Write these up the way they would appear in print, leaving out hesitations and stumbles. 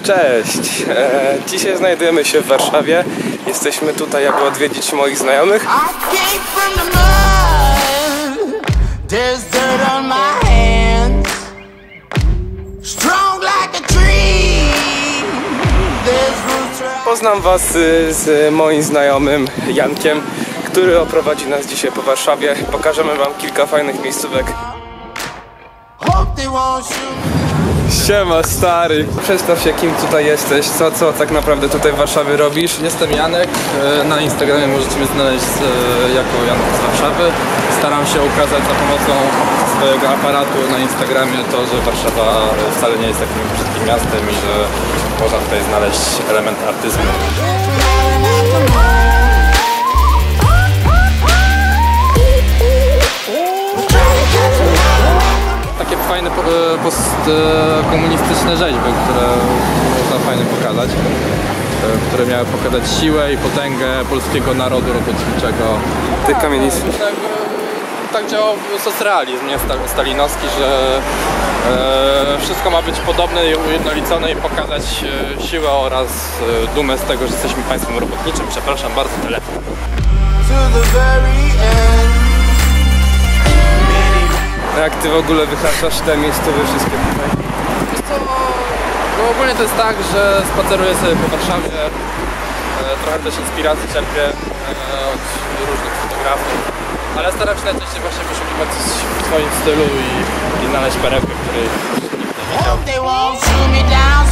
Cześć! Dzisiaj znajdujemy się w Warszawie. Jesteśmy tutaj, aby odwiedzić moich znajomych. Poznam was z moim znajomym Jankiem, który oprowadzi nas dzisiaj po Warszawie. Pokażemy wam kilka fajnych miejscówek. Siema stary, przedstaw się, kim tutaj jesteś, co tak naprawdę tutaj w Warszawie robisz? Jestem Janek, na Instagramie możecie mnie znaleźć jako Janek z Warszawy. Staram się ukazać za pomocą swojego aparatu na Instagramie to, że Warszawa wcale nie jest takim brzydkim miastem i że można tutaj znaleźć element artyzmu. Takie fajne postkomunistyczne rzeźby, które można fajnie pokazać, które miały pokazać siłę i potęgę polskiego narodu robotniczego. Tych kamienic. Tak działał socrealizm, nie stalinowski, że wszystko ma być podobne i ujednolicone i pokazać siłę oraz dumę z tego, że jesteśmy państwem robotniczym. Przepraszam bardzo, telefon. Jak ty w ogóle wyhaczasz te miejscowe wszystkie tutaj? No ogólnie to jest tak, że spaceruję sobie po Warszawie, trochę też inspiracji czerpię od różnych fotografów, ale staram się najczęściej właśnie wyszukiwać coś w swoim stylu i znaleźć perełkę, której nikt nie widział.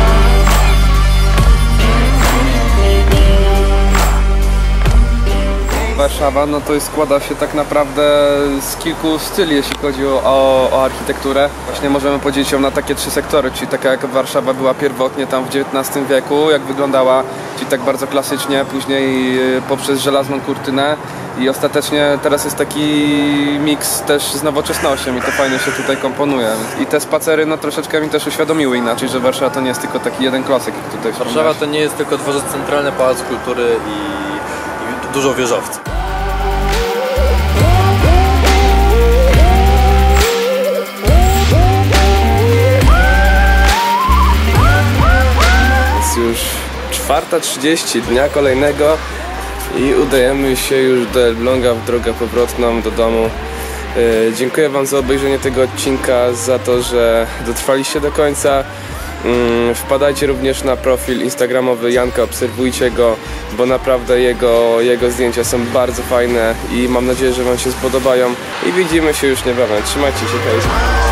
Warszawa, no to składa się tak naprawdę z kilku styli, jeśli chodzi o architekturę. Właśnie możemy podzielić ją na takie trzy sektory, czyli taka jak Warszawa była pierwotnie tam w XIX wieku, jak wyglądała, czyli tak bardzo klasycznie, później poprzez żelazną kurtynę i ostatecznie teraz jest taki miks też z nowoczesnością i to fajnie się tutaj komponuje. I te spacery no troszeczkę mi też uświadomiły inaczej, że Warszawa to nie jest tylko taki jeden klocek, jak tutaj Warszawa to nie jest tylko dworzec centralny, pałac kultury i dużo wieżowców. Jest już 4:30 dnia kolejnego i udajemy się już do Elbląga w drogę powrotną do domu. Dziękuję wam za obejrzenie tego odcinka, za to, że dotrwaliście do końca. Wpadajcie również na profil instagramowy Janka, obserwujcie go, bo naprawdę jego zdjęcia są bardzo fajne i mam nadzieję, że wam się spodobają i widzimy się już niebawem. Trzymajcie się, hej!